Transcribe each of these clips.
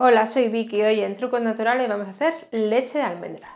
Hola, soy Vicky. Hoy en Trucos Naturales vamos a hacer leche de almendras.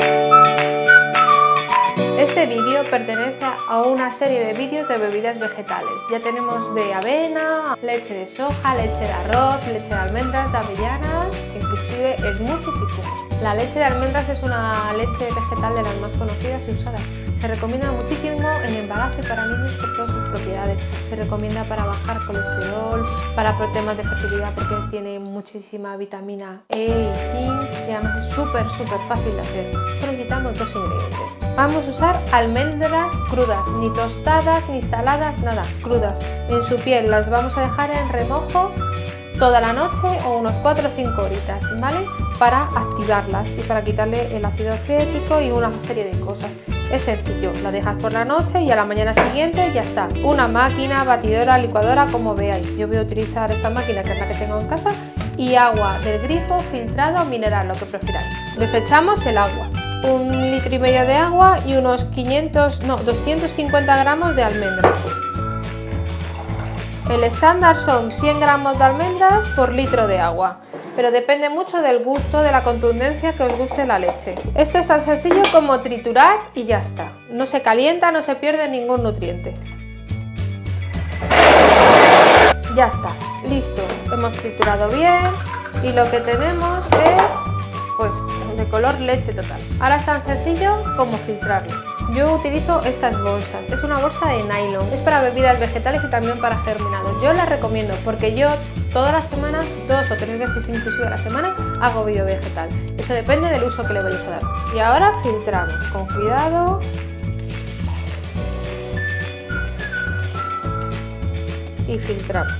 Este vídeo pertenece a una serie de vídeos de bebidas vegetales. Ya tenemos de avena, leche de soja, leche de arroz, leche de almendras, de avellanas, inclusive smoothies y zumos. La leche de almendras es una leche vegetal de las más conocidas y usadas. Se recomienda muchísimo en embarazo y para niños por todas sus propiedades. Se recomienda para bajar colesterol, para temas de fertilidad porque tiene muchísima vitamina E y zinc y además es súper fácil de hacer. Solo quitamos dos ingredientes. Vamos a usar almendras crudas, ni tostadas ni saladas, nada, crudas. En su piel las vamos a dejar en remojo toda la noche o unos 4 o 5 horitas, ¿vale? Para activarlas y para quitarle el ácido fítico y una serie de cosas. Es sencillo, lo dejas por la noche y a la mañana siguiente ya está. Una máquina, batidora, licuadora, como veáis. Yo voy a utilizar esta máquina que es la que tengo en casa y agua del grifo, filtrada o mineral, lo que prefiráis. Desechamos el agua. 1,5 litros de agua y unos 250 gramos de almendras. El estándar son 100 gramos de almendras por litro de agua, pero depende mucho del gusto, de la contundencia que os guste la leche. Esto es tan sencillo como triturar y ya está. No se calienta, no se pierde ningún nutriente. Ya está, listo. Hemos triturado bien y lo que tenemos es, pues, de color leche total. Ahora es tan sencillo como filtrarlo. Yo utilizo estas bolsas, es una bolsa de nylon, es para bebidas vegetales y también para germinados. Yo las recomiendo porque yo todas las semanas, 2 o 3 veces inclusive a la semana, hago bio vegetal. Eso depende del uso que le vayáis a dar. Y ahora filtramos con cuidado. Y filtramos.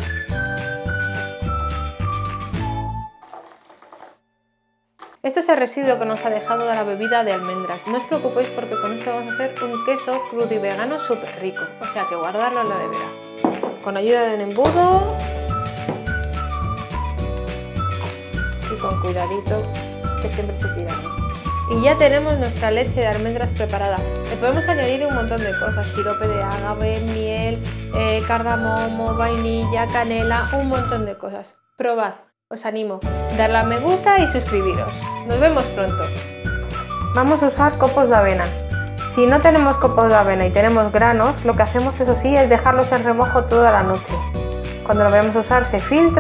Este es el residuo que nos ha dejado de la bebida de almendras. No os preocupéis porque con esto vamos a hacer un queso crudo y vegano súper rico. O sea que guardarlo en la nevera. Con ayuda de un embudo. Y con cuidadito, que siempre se tira bien. Y ya tenemos nuestra leche de almendras preparada. Le podemos añadir un montón de cosas. Sirope de agave, miel, cardamomo, vainilla, canela, un montón de cosas. Probad. Os animo, darle a me gusta y suscribiros. Nos vemos pronto. Vamos a usar copos de avena. Si no tenemos copos de avena y tenemos granos, lo que hacemos, eso sí, es dejarlos en remojo toda la noche. Cuando lo vayamos a usar se filtra.